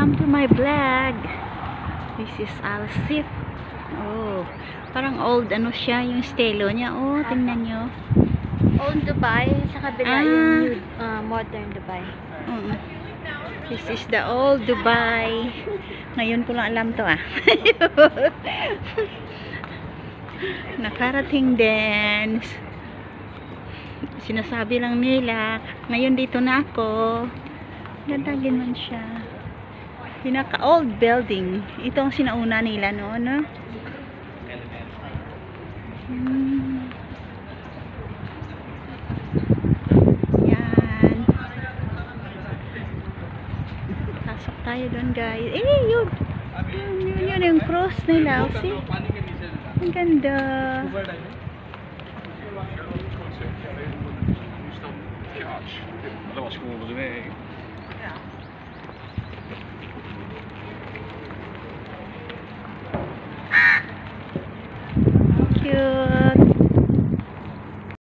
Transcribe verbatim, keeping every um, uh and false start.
Welcome to my vlog. This is Alsip. Oh, parang old ano siya, yung stelo niya. Oh, tingnan nyo. Old Dubai, sa kabila Ah. yung new, uh, modern Dubai. Mm. This is the old Dubai. Ngayon ko lang alam to ah. Nakarating din. Sinasabi lang nila, ngayon dito na ako. Ganda din man siya. Pinaka old building. Ito ang sinauna nila noon, no? Hmm. Yan. Pasok tayo doon, guys. Eh, yun. Yun, yun yung cross nila. See? Ang ganda. Dat was gewoon de weg.